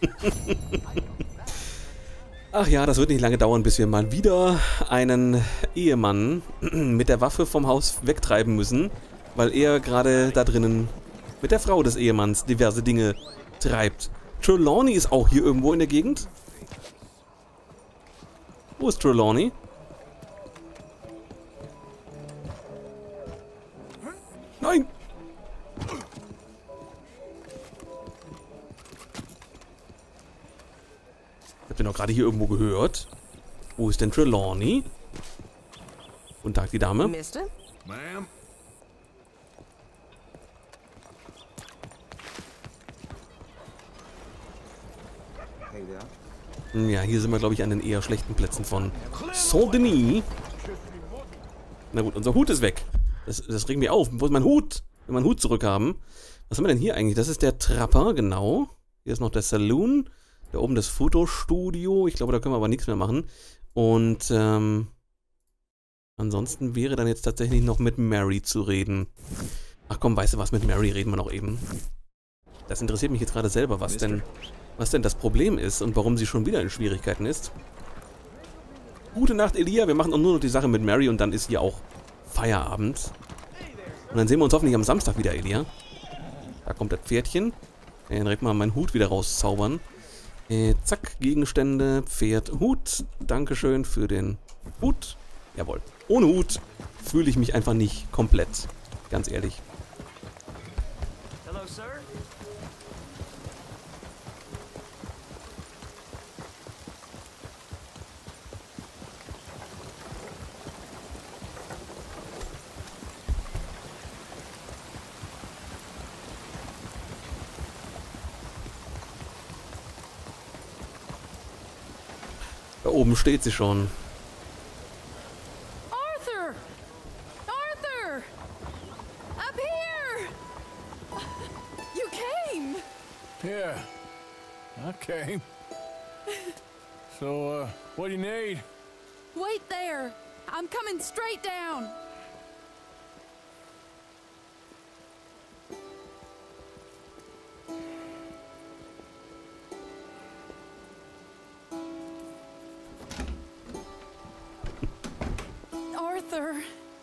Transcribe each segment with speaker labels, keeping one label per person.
Speaker 1: Ach ja, das wird nicht lange dauern, bis wir mal wieder einen Ehemann mit der Waffe vom Haus wegtreiben müssen, weil er gerade da drinnen mit der Frau des Ehemanns diverse Dinge treibt. Trelawney ist auch hier irgendwo in der Gegend. Wo ist Trelawney? Nein! Ich hab den doch gerade hier irgendwo gehört. Wo ist denn Trelawney? Guten Tag, die Dame.
Speaker 2: Mister?
Speaker 3: Ma'am?
Speaker 1: Ja, hier sind wir, glaube ich, an den eher schlechten Plätzen von Saint-Denis. Na gut, unser Hut ist weg. Das regt mich auf. Wo ist mein Hut? Wenn wir einen Hut zurückhaben. Was haben wir denn hier eigentlich? Das ist der Trapper, genau. Hier ist noch der Saloon. Da oben das Fotostudio. Ich glaube, da können wir aber nichts mehr machen. Und ansonsten wäre dann jetzt tatsächlich noch mit Mary zu reden. Ach komm, weißt du was, mit Mary reden wir noch eben. Das interessiert mich jetzt gerade selber, was denn das Problem ist und warum sie schon wieder in Schwierigkeiten ist. Gute Nacht, Elia. Wir machen auch nur noch die Sache mit Mary und dann ist hier auch Feierabend. Und dann sehen wir uns hoffentlich am Samstag wieder, Elia. Da kommt das Pferdchen. Direkt mal meinen Hut wieder rauszaubern. Zack, Gegenstände, Pferd, Hut. Dankeschön für den Hut. Jawohl. Ohne Hut fühle ich mich einfach nicht komplett. Ganz ehrlich.
Speaker 2: Hello, sir.
Speaker 1: Da oben steht sie schon.
Speaker 4: Arthur! Arthur! Up here! You came!
Speaker 3: Yeah, I came. So, what do you need?
Speaker 4: Wait there! I'm coming straight down! Arthur,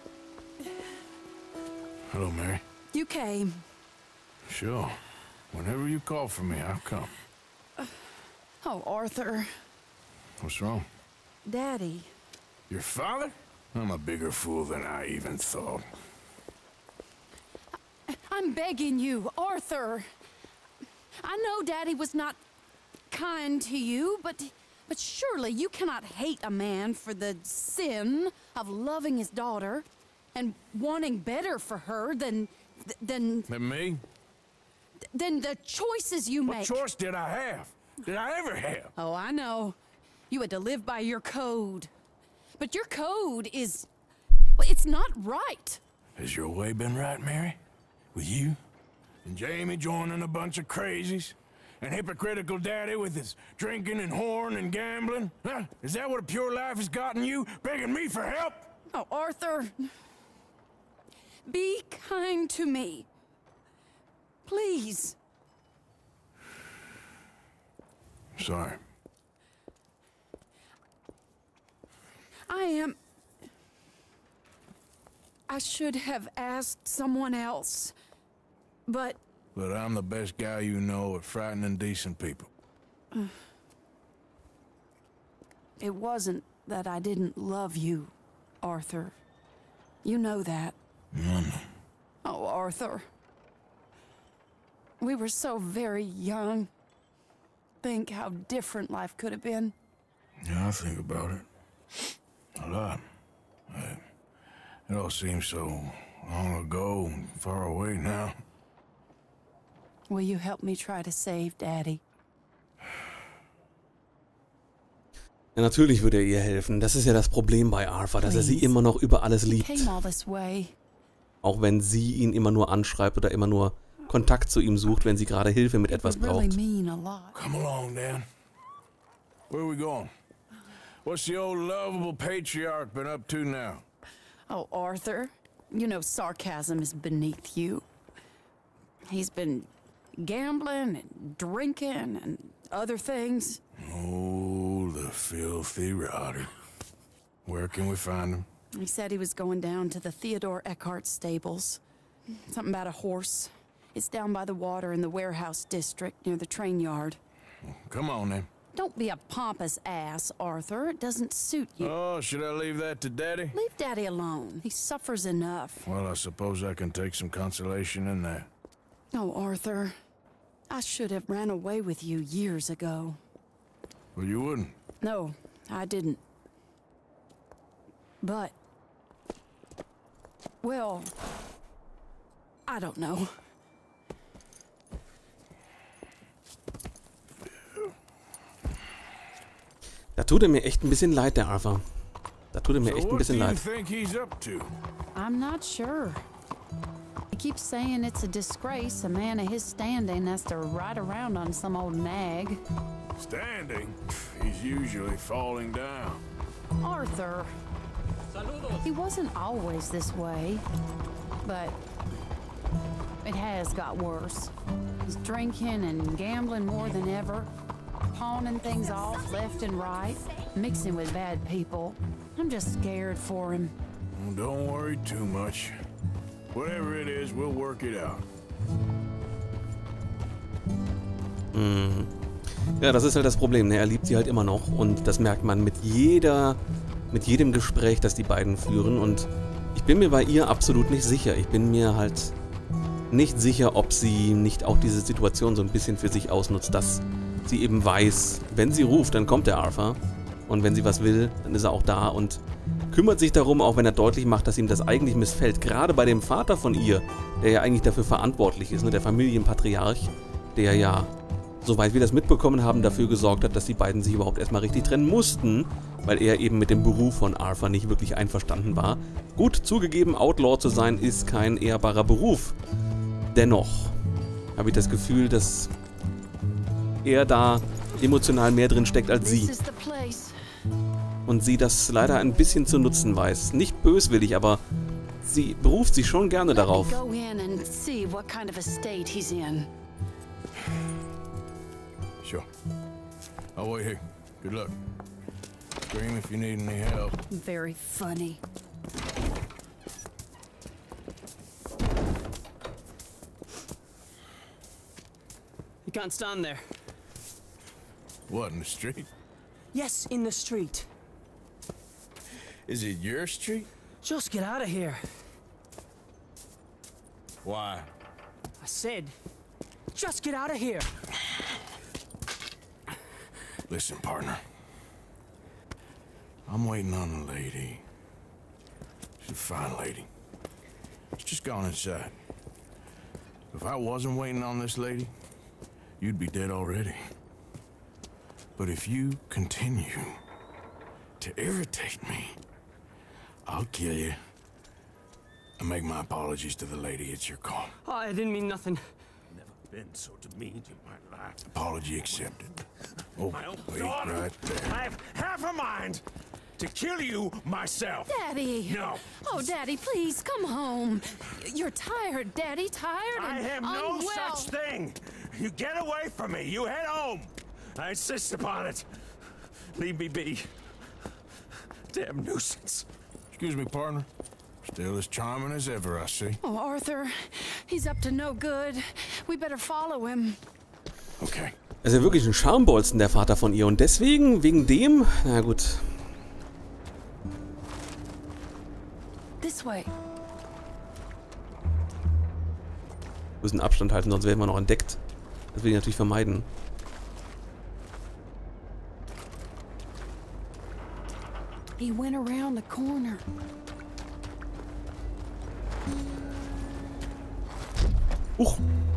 Speaker 3: Hello, Mary.
Speaker 4: you came.
Speaker 3: Sure. Whenever you call for me, I'll come.
Speaker 4: Oh, Arthur.
Speaker 3: What's wrong?
Speaker 4: Daddy.
Speaker 3: Your father? I'm a bigger fool than I even thought.
Speaker 4: I'm begging you, Arthur. I know Daddy was not kind to you, but surely you cannot hate a man for the sin of loving his daughter and wanting better for her than
Speaker 3: And me?
Speaker 4: the choices you
Speaker 3: What
Speaker 4: make.
Speaker 3: choice did I have? Did I ever have?
Speaker 4: Oh, I know. You had to live by your code. But your code is... well, it's not right.
Speaker 3: Has your way been right, Mary? With you? And Jamie joining a bunch of crazies? And hypocritical daddy with his drinking and whoring and gambling? Huh? Is that what a pure life has gotten you? Begging me for help?
Speaker 4: Oh, Arthur. Be kind to me. Please.
Speaker 3: Sorry.
Speaker 4: I should have asked someone else. But
Speaker 3: But I'm the best guy you know at frightening decent people.
Speaker 4: it wasn't that I didn't love you, Arthur. You know that.
Speaker 3: No.
Speaker 4: Oh, Arthur. We were so very young. Think how different life could have been.
Speaker 3: Yeah, I think about it. A lot. It all seems so long ago and far away now.
Speaker 4: Will you help me try to save Daddy?
Speaker 1: Ja, natürlich würde er ihr helfen. Das ist ja das Problem bei Arthur, dass er sie immer noch über alles
Speaker 4: He
Speaker 1: liebt.
Speaker 4: came all this way.
Speaker 1: Auch wenn sie ihn immer nur anschreibt oder immer nur Kontakt zu ihm sucht, wenn sie gerade Hilfe mit
Speaker 4: It
Speaker 1: etwas
Speaker 4: would really
Speaker 1: braucht.
Speaker 4: mean a lot.
Speaker 3: Come along, Dan. Where are we going? What's the old lovable patriarch been up to now?
Speaker 4: Oh, Arthur, you know sarcasm is beneath you. He's been gambling and drinking and other things?
Speaker 3: Oh, the filthy rotter. Where can we find him?
Speaker 4: He said he was going down to the Theodore Eckhart stables. Something about a horse. It's down by the water in the warehouse district near the train yard.
Speaker 3: Come on, then.
Speaker 4: Don't be a pompous ass, Arthur. It doesn't suit you.
Speaker 3: Oh, should I leave that to Daddy?
Speaker 4: Leave Daddy alone. He suffers enough.
Speaker 3: Well, I suppose I can take some consolation in that.
Speaker 4: Oh, Arthur. I should have ran away with you years ago.
Speaker 3: Well, you wouldn't.
Speaker 4: No, I didn't. But... well... I don't know.
Speaker 1: Da tut er mir echt ein bisschen leid, der Arthur. Da tut er mir
Speaker 3: So
Speaker 1: echt ein
Speaker 3: what do
Speaker 1: bisschen
Speaker 3: you
Speaker 1: leid.
Speaker 3: think he's up to?
Speaker 4: I'm not sure. He keeps saying it's a disgrace a man of his standing has to ride around on some old nag.
Speaker 3: Standing? He's usually falling down.
Speaker 4: Arthur. He wasn't always this way, but it has got worse. He's drinking and gambling more than ever, pawning things off left and right, mixing with bad people. I'm just scared for him.
Speaker 3: Well, don't worry too much. Whatever it is, we'll work it out.
Speaker 1: Ja, das ist halt das Problem, ne? Er liebt sie halt immer noch und das merkt man mit jedem Gespräch, das die beiden führen, und ich bin mir bei ihr absolut nicht sicher. Ich bin mir halt nicht sicher, ob sie nicht auch diese Situation so ein bisschen für sich ausnutzt, dass sie eben weiß, wenn sie ruft, dann kommt der Arthur, und wenn sie was will, dann ist er auch da und kümmert sich darum, auch wenn er deutlich macht, dass ihm das eigentlich missfällt. Gerade bei dem Vater von ihr, der ja eigentlich dafür verantwortlich ist, ne? Der Familienpatriarch, der ja, soweit wir das mitbekommen haben, dafür gesorgt hat, dass die beiden sich überhaupt erstmal richtig trennen mussten, weil er eben mit dem Beruf von Arthur nicht wirklich einverstanden war. Gut, zugegeben, Outlaw zu sein ist kein ehrbarer Beruf. Dennoch habe ich das Gefühl, dass er da emotional mehr drin steckt als sie.
Speaker 4: This is the place.
Speaker 1: Und sie das leider ein bisschen zu nutzen weiß. Nicht böswillig, aber sie beruft sich schon gerne darauf.
Speaker 4: Let me go in and see what kind of a state he's in.
Speaker 3: Sure. I'll wait here. Good luck. Scream if you need any help.
Speaker 4: Very funny.
Speaker 2: You can't stand there.
Speaker 3: What, in the street?
Speaker 2: Yes, in the street.
Speaker 3: Is it your street?
Speaker 2: Just get out of here.
Speaker 3: Why?
Speaker 2: I said, just get out of here.
Speaker 3: Listen, partner. I'm waiting on a lady. She's a fine lady. She's just gone inside. If I wasn't waiting on this lady, you'd be dead already. But if you continue to irritate me, I'll kill you. And make my apologies to the lady. It's your call.
Speaker 2: Oh, I didn't mean nothing.
Speaker 3: Never been so demeaned in my life. Apology accepted. Oh,
Speaker 5: My own
Speaker 3: wait
Speaker 5: daughter.
Speaker 3: right there.
Speaker 5: I have half a mind to kill you myself.
Speaker 4: Daddy!
Speaker 5: No.
Speaker 4: Oh, Daddy, please, come home. You're tired, Daddy, tired
Speaker 5: I
Speaker 4: and
Speaker 5: have no
Speaker 4: unwell.
Speaker 5: such thing. You get away from me. You head home. I insist upon it. Leave me be. Damn nuisance.
Speaker 3: Excuse me, partner. Still as charming as ever, I see.
Speaker 4: Oh, Arthur, he's up to no good. We better follow him.
Speaker 3: Okay.
Speaker 1: Er ist ja wirklich ein Schambolzen, der Vater von ihr, und deswegen, wegen dem, na gut.
Speaker 4: This way.
Speaker 1: Wir müssen Abstand halten, sonst werden wir noch entdeckt. Das will ich natürlich vermeiden.
Speaker 4: He went around the corner.
Speaker 1: Huch!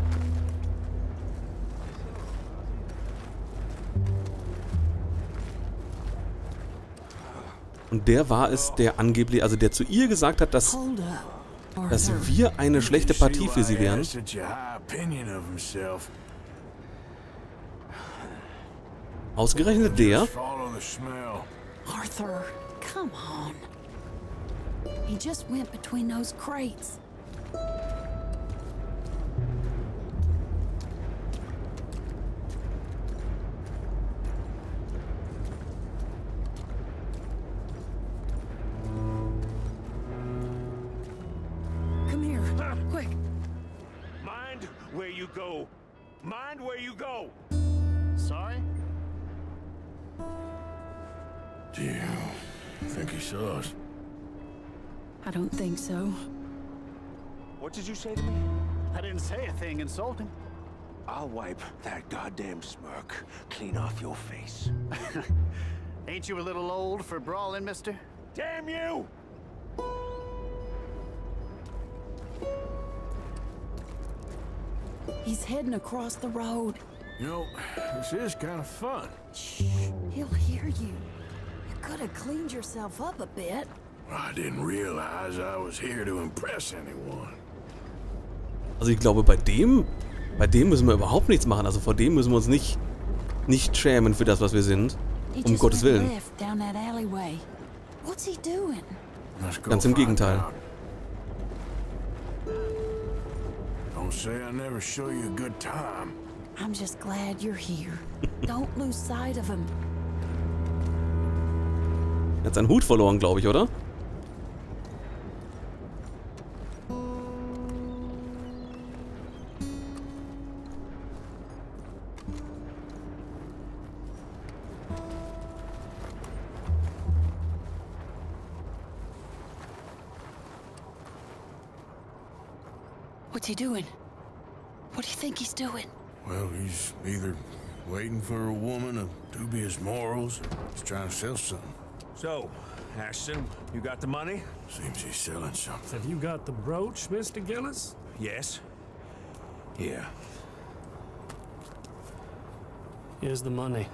Speaker 1: Und der war es, der angeblich, also der zu ihr gesagt hat, dass
Speaker 4: Hold up.
Speaker 1: dass
Speaker 4: Arthur.
Speaker 1: wir eine schlechte Partie für sie wären.
Speaker 3: Such a high opinion of himself.
Speaker 1: Ausgerechnet der?
Speaker 3: Just follow the smell.
Speaker 4: Arthur, come on. He just went between those crates.
Speaker 5: where you go. Mind where you go.
Speaker 6: Sorry?
Speaker 3: Do you think he saw us?
Speaker 4: I don't think so.
Speaker 5: What did you say to me?
Speaker 6: I didn't say a thing insulting.
Speaker 5: I'll wipe that goddamn smirk clean off your face.
Speaker 6: Ain't you a little old for brawling, mister?
Speaker 5: Damn you!
Speaker 4: He's heading across the road.
Speaker 3: You know, this is kind of fun.
Speaker 4: Shh, he'll hear you. You could have cleaned yourself up a bit.
Speaker 3: I didn't realize I was here to impress anyone.
Speaker 1: Also ich glaube, bei dem müssen wir überhaupt nichts machen. Also vor dem müssen wir uns nicht schämen für das, was wir sind. Um Gottes Willen.
Speaker 4: Down that alleyway. What's he doing?
Speaker 1: Ganz im Gegenteil.
Speaker 3: Don't say I never show you a good time.
Speaker 4: I'm just glad you're here. Don't lose sight of him.
Speaker 1: Er hat seinen Hut verloren, glaube ich, oder?
Speaker 4: What's he doing? What do you think he's doing?
Speaker 3: Well, he's either waiting for a woman of dubious morals or he's trying to sell something.
Speaker 5: So, Ashton, you got the money?
Speaker 3: Seems he's selling something.
Speaker 7: Have you got the brooch, Mr. Gillis?
Speaker 5: Yes. Here.
Speaker 7: Here's the money.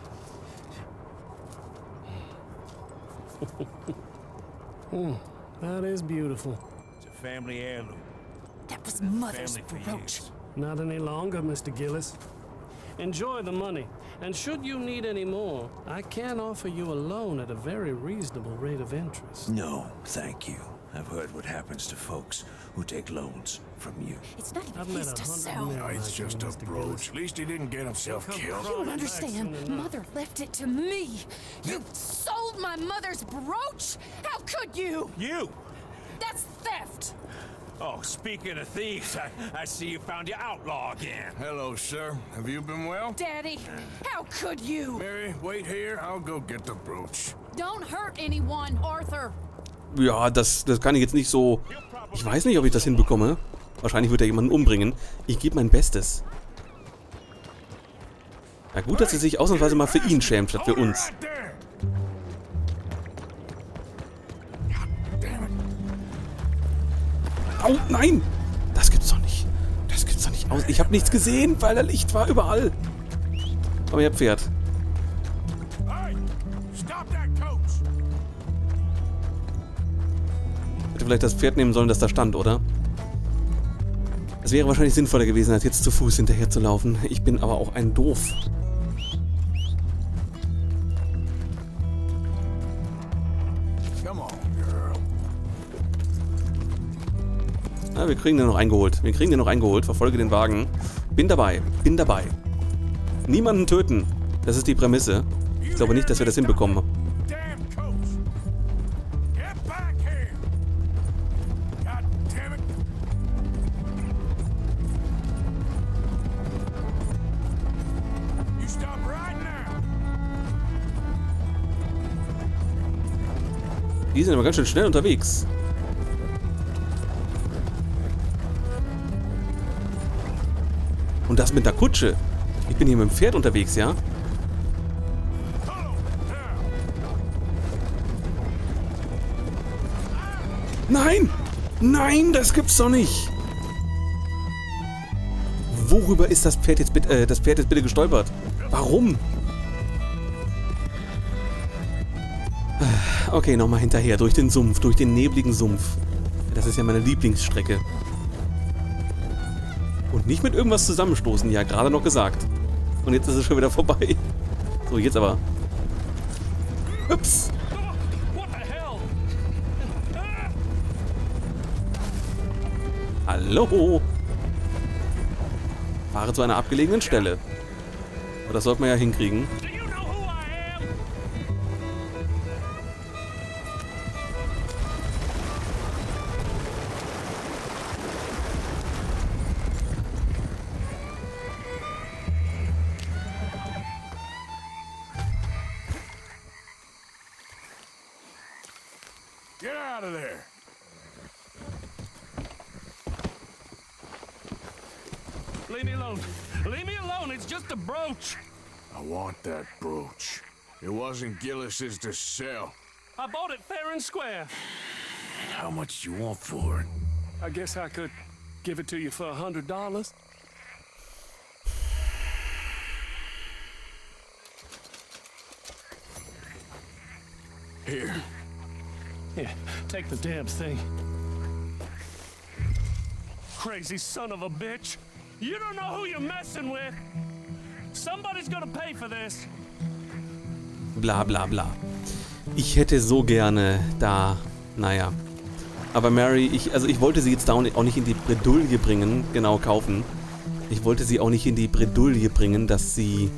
Speaker 7: That is beautiful.
Speaker 5: It's a family heirloom.
Speaker 4: That was Mother's
Speaker 5: Family for
Speaker 4: brooch.
Speaker 5: years.
Speaker 7: Not any longer, Mr. Gillis. Enjoy the money, and should you need any more, I can offer you a loan at a very reasonable rate of interest.
Speaker 5: No, thank you. I've heard what happens to folks who take loans from you.
Speaker 4: It's not even
Speaker 7: I've met
Speaker 4: his to
Speaker 7: 100
Speaker 4: sell.
Speaker 7: men
Speaker 3: No, it's
Speaker 7: like you,
Speaker 3: just a
Speaker 7: Mr.
Speaker 3: brooch.
Speaker 7: Gillis.
Speaker 3: At least he didn't get himself
Speaker 7: Come
Speaker 3: killed.
Speaker 4: You don't
Speaker 7: Back
Speaker 4: understand.
Speaker 7: soon enough.
Speaker 4: Mother left it to me. You sold my mother's brooch? How could you?
Speaker 5: You!
Speaker 4: That's theft.
Speaker 5: Oh, speaking of thieves, I see you found your outlaw again.
Speaker 3: Hello, sir. Have you been well?
Speaker 4: Daddy, how could you?
Speaker 3: Mary, wait here. I'll go get the brooch.
Speaker 4: Don't hurt anyone, Arthur.
Speaker 1: Ja, das kann ich jetzt nicht so... Ich weiß nicht, ob ich das hinbekomme. Wahrscheinlich wird er jemanden umbringen. Ich gebe mein Bestes. Na gut, dass er sich ausnahmsweise mal für ihn schämt, statt für uns.
Speaker 3: Right there.
Speaker 1: Au, nein! Das gibt's doch nicht. Das gibt's doch nicht. Ich habe nichts gesehen, weil da Licht war überall. Aber ihr Pferd.
Speaker 3: Hey, stop that coach.
Speaker 1: Hätte vielleicht das Pferd nehmen sollen, das da stand, oder? Es wäre wahrscheinlich sinnvoller gewesen, als jetzt zu Fuß hinterher zu laufen. Ich bin aber auch ein Doof.
Speaker 3: Come on, girl.
Speaker 1: Ja, wir kriegen den noch eingeholt. Wir kriegen den noch eingeholt. Verfolge den Wagen. Bin dabei. Bin dabei. Niemanden töten. Das ist die Prämisse. Ich glaube nicht, dass wir das hinbekommen.
Speaker 3: Damn coach. Get back here. God damn it. You stop right now.
Speaker 1: Die sind aber ganz schön schnell unterwegs. Und das mit der Kutsche. Ich bin hier mit dem Pferd unterwegs, ja? Nein! Nein, das gibt's doch nicht! Worüber ist das Pferd jetzt bitte gestolpert? Warum? Okay, nochmal hinterher, durch den Sumpf, durch den nebligen Sumpf. Das ist ja meine Lieblingsstrecke. Und nicht mit irgendwas zusammenstoßen, ja, gerade noch gesagt. Und jetzt ist es schon wieder vorbei. So, jetzt aber. Ups.
Speaker 5: What the hell?
Speaker 1: Hallo. Fahre zu einer abgelegenen Stelle. Aber das sollte man ja hinkriegen.
Speaker 5: Do you know who I am?
Speaker 3: Get out of there.
Speaker 7: Leave me alone. Leave me alone. It's just a brooch.
Speaker 3: I want that brooch. It wasn't Gillis's to sell.
Speaker 7: I bought it fair and square.
Speaker 3: How much do you want for it?
Speaker 7: I guess I could give it to you for $100.
Speaker 3: Here.
Speaker 7: Here, take the damn thing. Crazy son of a bitch. You don't know who you're messing with. Somebody's gonna pay for this.
Speaker 1: Bla bla bla. Ich hätte so gerne da, naja. Aber Mary, ich wollte sie jetzt da auch nicht in die Bredouille bringen, genau, kaufen. Ich wollte sie auch nicht in die Bredouille bringen, dass sie,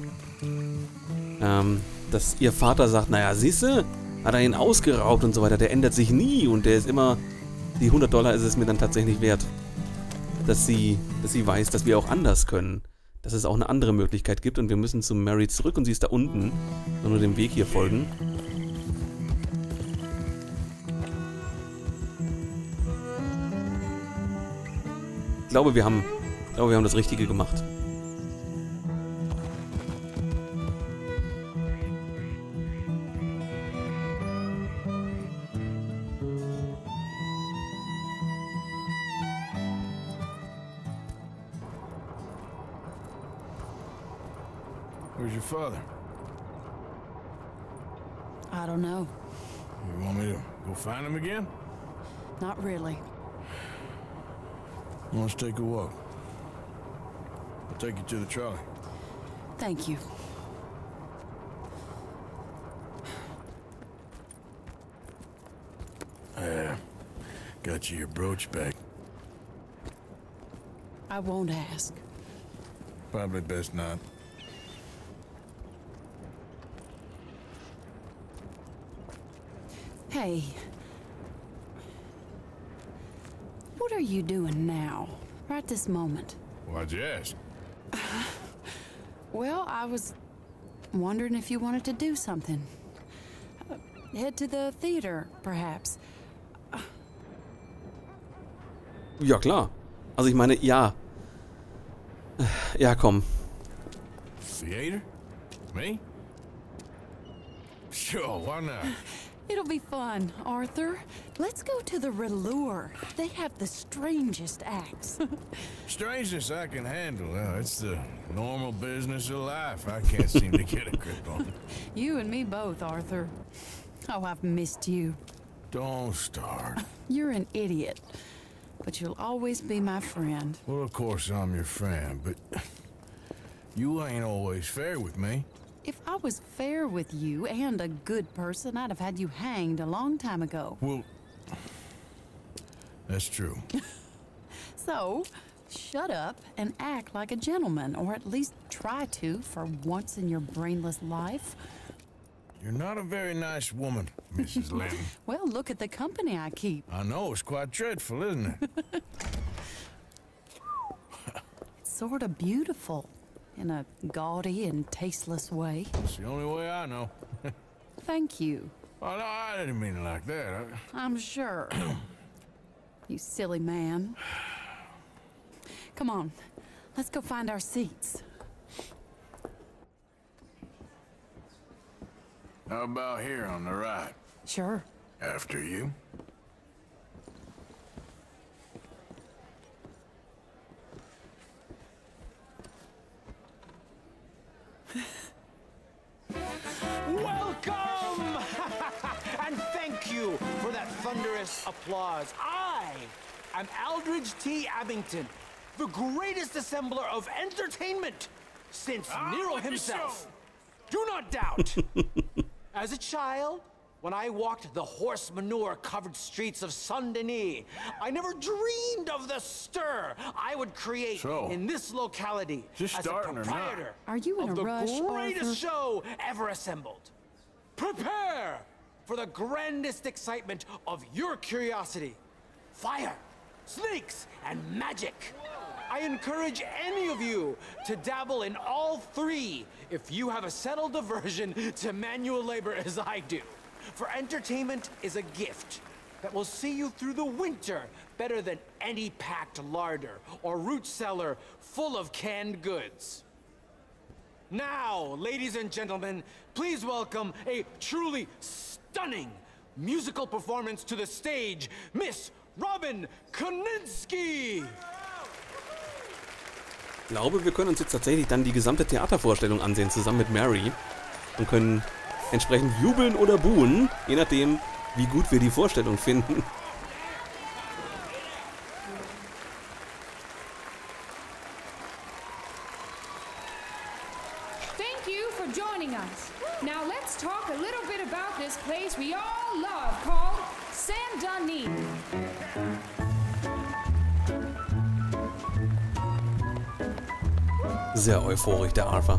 Speaker 1: dass ihr Vater sagt, naja, siehste, hat er ihn ausgeraubt und so weiter, der ändert sich nie und der ist immer, die $100 ist es mir dann tatsächlich wert. Dass sie weiß, dass wir auch anders können. Dass es auch eine andere Möglichkeit gibt und wir müssen zu Mary zurück und sie ist da unten. Nur dem Weg hier folgen. Ich glaube, wir haben das Richtige gemacht.
Speaker 3: Where's your father?
Speaker 4: I don't know.
Speaker 3: You want me to go find him again?
Speaker 4: Not really.
Speaker 3: Let's take a walk. I'll take you to the trolley.
Speaker 4: Thank you.
Speaker 3: Got you your brooch back.
Speaker 4: I won't ask.
Speaker 3: Probably best not.
Speaker 4: Hey. What are you doing now? Right this moment?
Speaker 3: Why'd you ask?
Speaker 4: Well, I was wondering if you wanted to do something. Head to the theater, perhaps.
Speaker 1: Ja, klar. Also ich meine, ja. Ja, komm.
Speaker 3: Theater? Me? Sure, why not?
Speaker 4: It'll be fun, Arthur. Let's go to the Relure. They have the strangest acts.
Speaker 3: Strangeness I can handle. It's the normal business of life. I can't seem to get a grip on.
Speaker 4: You and me both, Arthur. Oh, I've missed you.
Speaker 3: Don't start.
Speaker 4: You're an idiot, but you'll always be my friend.
Speaker 3: Well, of course I'm your friend, but you ain't always fair with me.
Speaker 4: If I was fair with you and a good person, I'd have had you hanged a long time ago.
Speaker 3: Well, that's true.
Speaker 4: So, shut up and act like a gentleman, or at least try to for once in your brainless life.
Speaker 3: You're not a very nice woman, Mrs. Lynn.
Speaker 4: Well, look at the company I keep.
Speaker 3: I know, it's quite dreadful, isn't it?
Speaker 4: It's sort of beautiful, in a gaudy and tasteless way.
Speaker 3: It's the only way I know.
Speaker 4: Thank you.
Speaker 3: Oh, no, I didn't mean it like that.
Speaker 4: I'm sure. You silly man. Come on, let's go find our seats.
Speaker 3: How about here on the right?
Speaker 4: Sure.
Speaker 3: After you.
Speaker 5: Welcome! And thank you for that thunderous applause. I am Aldridge T. Abington, the greatest assembler of entertainment since Nero himself. Do not doubt. As a child, when I walked the horse manure-covered streets of Saint-Denis, I never dreamed of the stir I would create in this locality as a proprietor
Speaker 4: Are you in
Speaker 5: of
Speaker 4: a
Speaker 5: the
Speaker 4: rush,
Speaker 5: greatest
Speaker 4: Arthur?
Speaker 5: show ever assembled. Prepare for the grandest excitement of your curiosity. Fire, snakes, and magic. I encourage any of you to dabble in all three if you have a settled aversion to manual labor as I do. For entertainment is a gift, that will see you through the winter better than any packed larder or root cellar full of canned goods. Now, ladies and gentlemen, please welcome a truly stunning musical performance to the stage, Miss Robin Koninsky!
Speaker 1: Ich glaube, wir können uns jetzt tatsächlich dann die gesamte Theatervorstellung ansehen, zusammen mit Mary. Und können entsprechend jubeln oder buhen, je nachdem, wie gut wir die Vorstellung finden.
Speaker 8: Thank you for joining us. Now let's talk a little bit about this place we all love called Saint-Denis.
Speaker 1: Sehr euphorisch, der Arthur.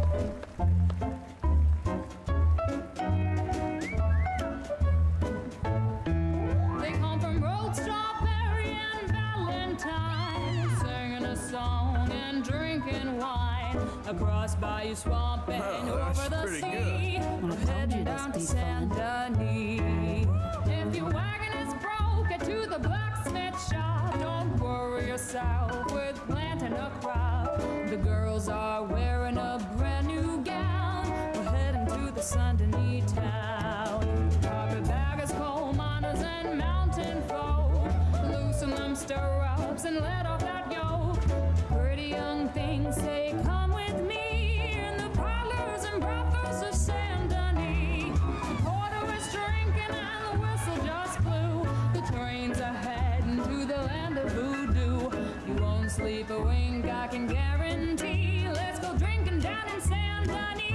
Speaker 8: They come from Road Strawberry and Valentine, singing a song and drinking wine across Bayou Swamp and over the sea. Heading down to Saint-Denis. If your wagon is broke, get to the blacksmith shop. Don't worry yourself with planting a crop. The girls are wearing a brand new gown. We're heading to the Saint-Denis town. Carpetbaggers, coal miners, and mountain folk. Loosen them stirrups and let off that yoke. Pretty young things say, come with me in the parlors and brothels of Saint-Denis. The porter is drinking and the whistle just blew. The trains are heading to the land of voodoo. You won't sleep a wink, I can guarantee. Let's go drinking down in Saint-Denis.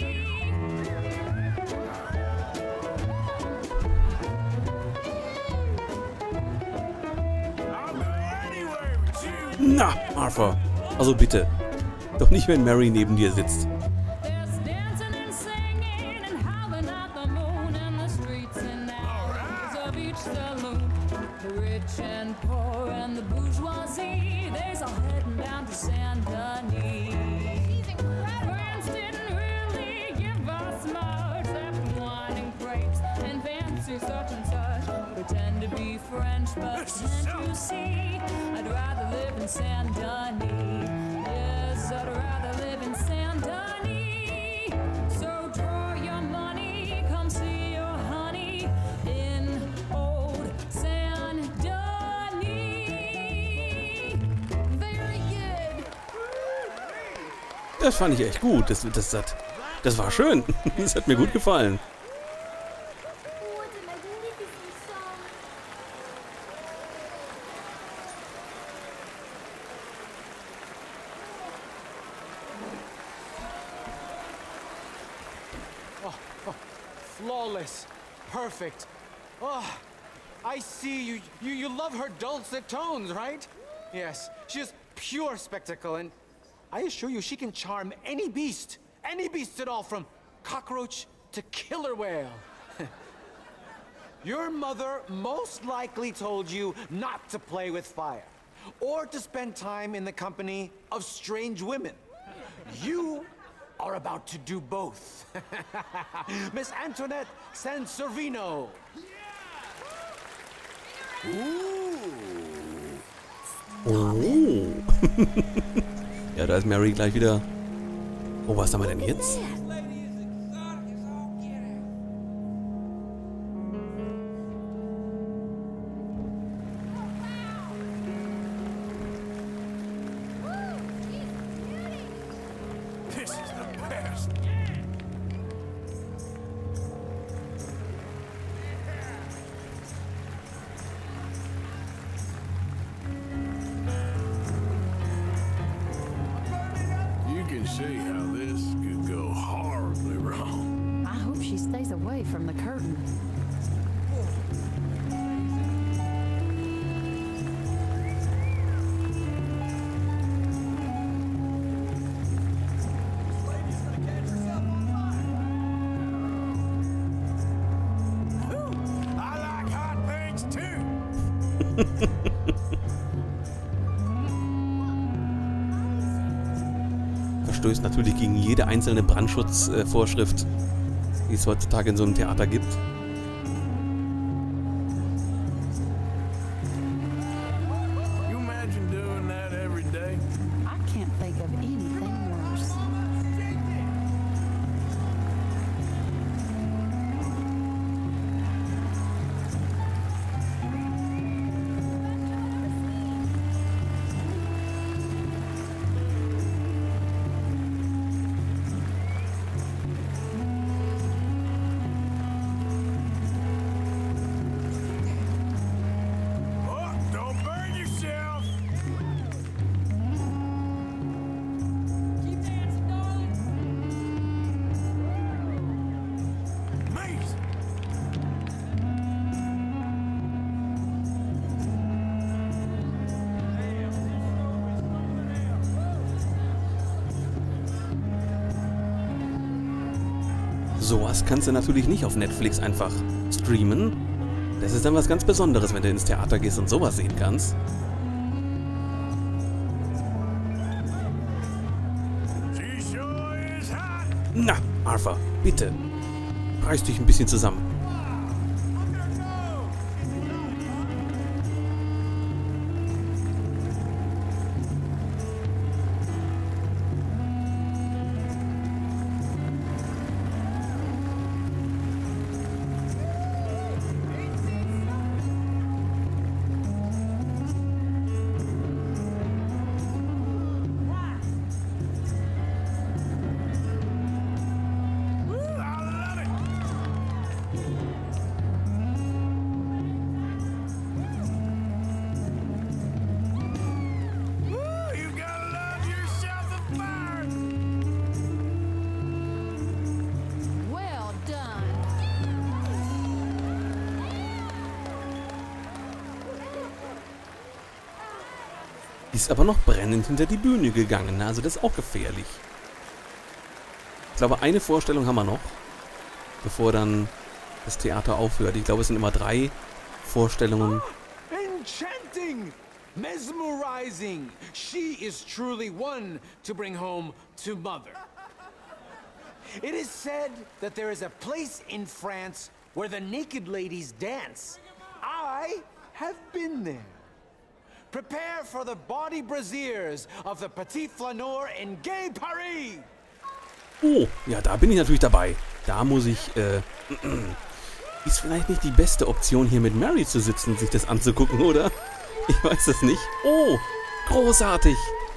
Speaker 3: I'll go anywhere with you.
Speaker 1: Na, Arthur. Also bitte. Doch nicht, wenn Mary neben dir sitzt.
Speaker 8: There's dancing and singing and howling at the moon in the streets and alleys of each saloon. The rich and poor and the bourgeoisie, they's all heading down to Saint-Denis. France didn't really give us much, except wine and grapes and fancy such and such. Pretend to be French, but can't you see? I'd rather live in Saint-Denis. Yes, I'd rather live in Saint-Denis. So draw your money, come see your honey in old Saint-Denis.
Speaker 4: Very good.
Speaker 1: Das fand ich echt gut. Das war schön. Das hat mir gut gefallen.
Speaker 9: What a magnificent song.
Speaker 5: Flawless. Perfect. Oh, I see you love her dulcet tones, right? Yes, she is pure spectacle, and I assure you she can charm any beast at all, from cockroach to killer whale. Your mother most likely told you not to play with fire, or to spend time in the company of strange women. You are about to do both. Miss Antoinette Sansorvino.
Speaker 1: Oh. Ja, da ist Mary gleich wieder. Oh, was haben wir denn jetzt?
Speaker 3: This is the best. You can see how this could go horribly wrong.
Speaker 4: I hope she stays away from the curtain.
Speaker 3: I like hot things too.
Speaker 1: Verstößt natürlich gegen jede einzelne Brandschutzvorschrift, die es heutzutage in so einem Theater gibt. sowas kannst du natürlich nicht auf Netflix einfach streamen. Das ist dann was ganz Besonderes, wenn du ins Theater gehst und sowas sehen kannst. Na, Arthur, bitte. Reiß dich ein bisschen zusammen. Ist aber noch brennend hinter die Bühne gegangen, also das ist auch gefährlich. Ich glaube, eine Vorstellung haben wir noch, bevor dann das Theater aufhört. Ich glaube, es sind immer 3 Vorstellungen.
Speaker 5: Enchanting! Mesmerizing! She is truly one to bring home to mother. It is said that there is a place in France where the naked ladies dance. I have been there. Prepare for the body brasiers of the Petit Flaneur in Gay Paris!
Speaker 1: Oh, ja, da bin ich natürlich dabei. Da muss ich, ist vielleicht nicht die beste Option, hier mit Mary zu sitzen, sich das anzugucken, oder? Ich weiß es nicht. Oh, großartig!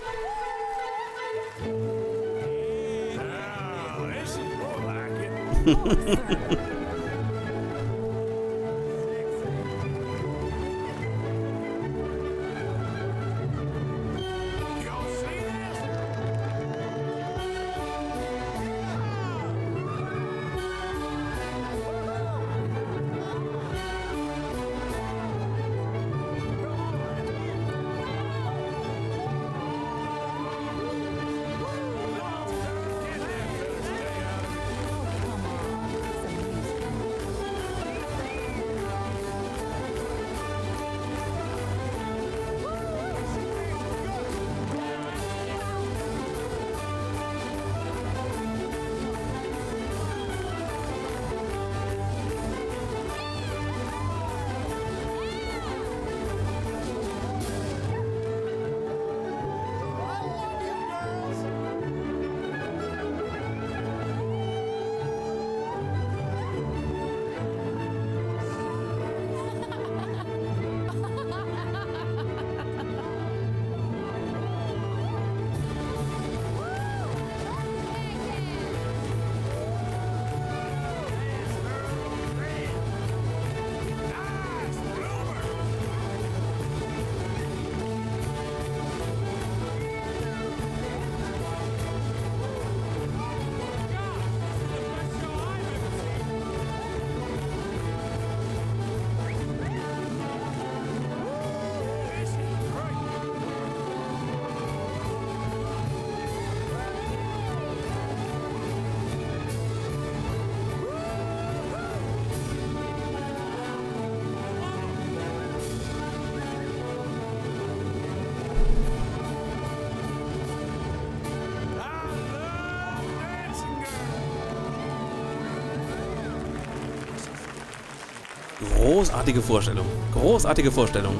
Speaker 1: Großartige Vorstellung. Großartige Vorstellung.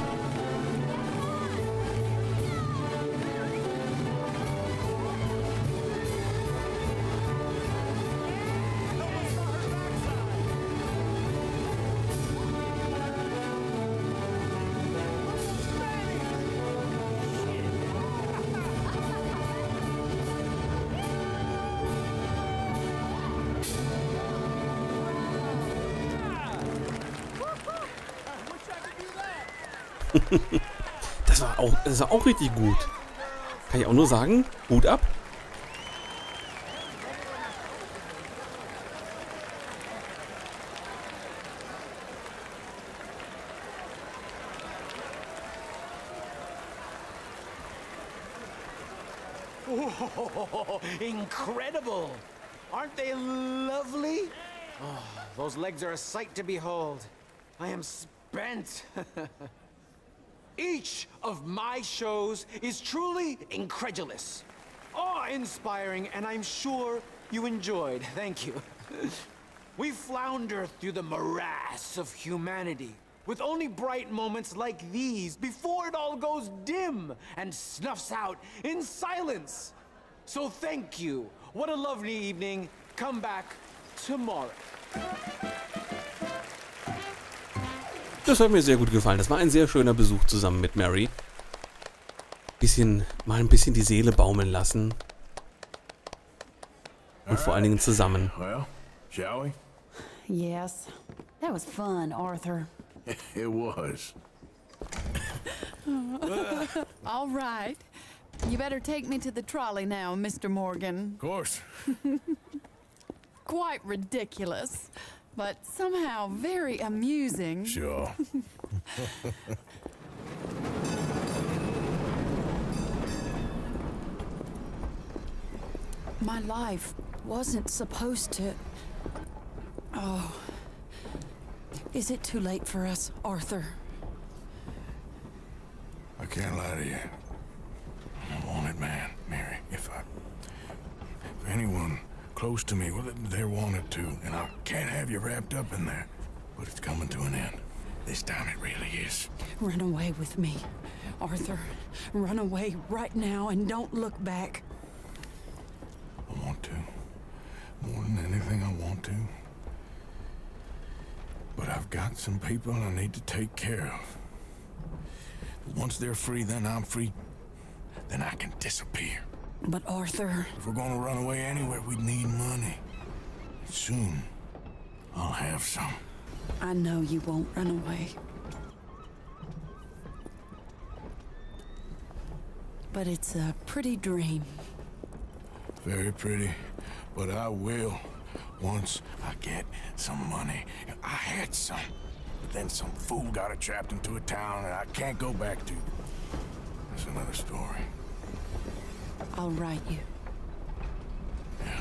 Speaker 1: Das war auch richtig gut. Kann ich auch nur sagen, Hut ab.
Speaker 5: Oh, incredible! Aren't they lovely? Oh, those legs are a sight to behold. I am spent. Each of my shows is truly incredulous, awe-inspiring, and I'm sure you enjoyed. Thank you. We flounder through the morass of humanity, with only bright moments like these before it all goes dim and snuffs out in silence. So thank you. What a lovely evening. Come back tomorrow.
Speaker 1: Das hat mir sehr gut gefallen. Das war ein sehr schöner Besuch zusammen mit Mary. Mal ein bisschen die Seele baumeln lassen. Und vor allen Dingen zusammen.
Speaker 3: Well, shall we?
Speaker 4: Yes. That was fun, Arthur.
Speaker 3: It was.
Speaker 4: All right. You better take me to the trolley now, Mr. Morgan.
Speaker 3: Of course.
Speaker 4: Quite ridiculous, but somehow very amusing.
Speaker 3: Sure.
Speaker 4: My life wasn't supposed to... Oh. Is it too late for us, Arthur?
Speaker 3: I can't lie to you. I'm a wanted man, Mary. If anyone close to me, well, they're wanted too, and I can't have you wrapped up in there. But it's coming to an end. This time it really is.
Speaker 4: Run away with me, Arthur. Run away right now and don't look back.
Speaker 3: I want to. More than anything, I want to. But I've got some people I need to take care of. Once they're free, then I'm free. Then I can disappear.
Speaker 4: But Arthur...
Speaker 3: If we're gonna run away anywhere, we need money. Soon, I'll have some.
Speaker 4: I know you won't run away. But it's a pretty dream.
Speaker 3: Very pretty, but I will. Once I get some money. I had some, but then some fool got it trapped into a town and I can't go back to. That's another story.
Speaker 4: I'll write you.
Speaker 3: Yeah.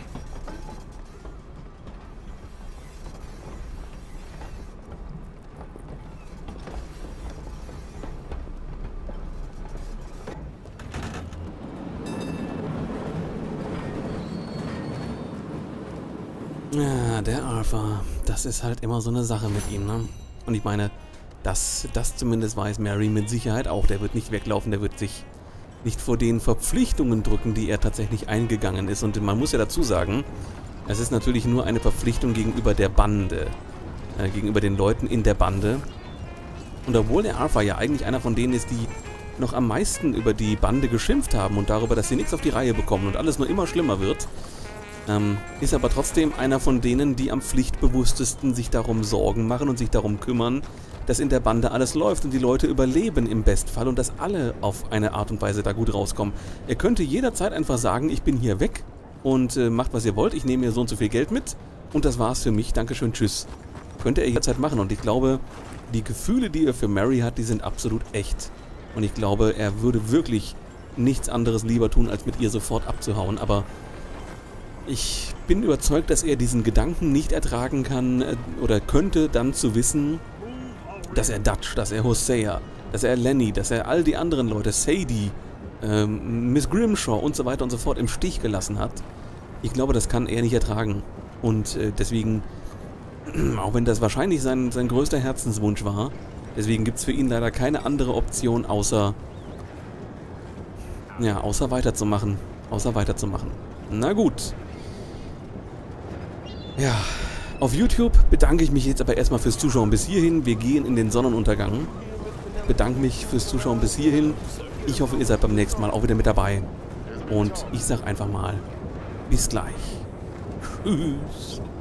Speaker 1: Ja, der Arthur. Das ist halt immer so eine Sache mit ihm, ne? Und ich meine, das zumindest weiß Mary mit Sicherheit auch. Der wird nicht weglaufen, der wird sich nicht vor den Verpflichtungen drücken, die er tatsächlich eingegangen ist. Und man muss ja dazu sagen, es ist natürlich nur eine Verpflichtung gegenüber der Bande. Gegenüber den Leuten in der Bande. Und obwohl der Arthur ja eigentlich einer von denen ist, die noch am meisten über die Bande geschimpft haben und darüber, dass sie nichts auf die Reihe bekommen und alles nur immer schlimmer wird, ist aber trotzdem einer von denen, die am pflichtbewusstesten sich darum Sorgen machen und sich darum kümmern, dass in der Bande alles läuft und die Leute überleben im Bestfall und dass alle auf eine Art und Weise da gut rauskommen. Er könnte jederzeit einfach sagen, ich bin hier weg und macht was ihr wollt, ich nehme mir so und so viel Geld mit und das war's für mich, dankeschön, tschüss. Könnte er jederzeit machen und ich glaube, die Gefühle, die er für Mary hat, die sind absolut echt. Und ich glaube, er würde wirklich nichts anderes lieber tun, als mit ihr sofort abzuhauen, aber ich bin überzeugt, dass er diesen Gedanken nicht ertragen kann oder könnte, dann zu wissen, dass er Dutch, dass er Hosea, dass er Lenny, dass er all die anderen Leute, Sadie, Miss Grimshaw und so weiter und so fort im Stich gelassen hat. Ich glaube, das kann er nicht ertragen. Und deswegen, auch wenn das wahrscheinlich sein größter Herzenswunsch war, deswegen gibt es für ihn leider keine andere Option, außer weiterzumachen. Na gut. Ja, auf YouTube bedanke ich mich jetzt aber erstmal fürs Zuschauen bis hierhin. Wir gehen in den Sonnenuntergang. Bedanke mich fürs Zuschauen bis hierhin. Ich hoffe, ihr seid beim nächsten Mal auch wieder mit dabei. Und ich sag einfach mal, bis gleich. Tschüss.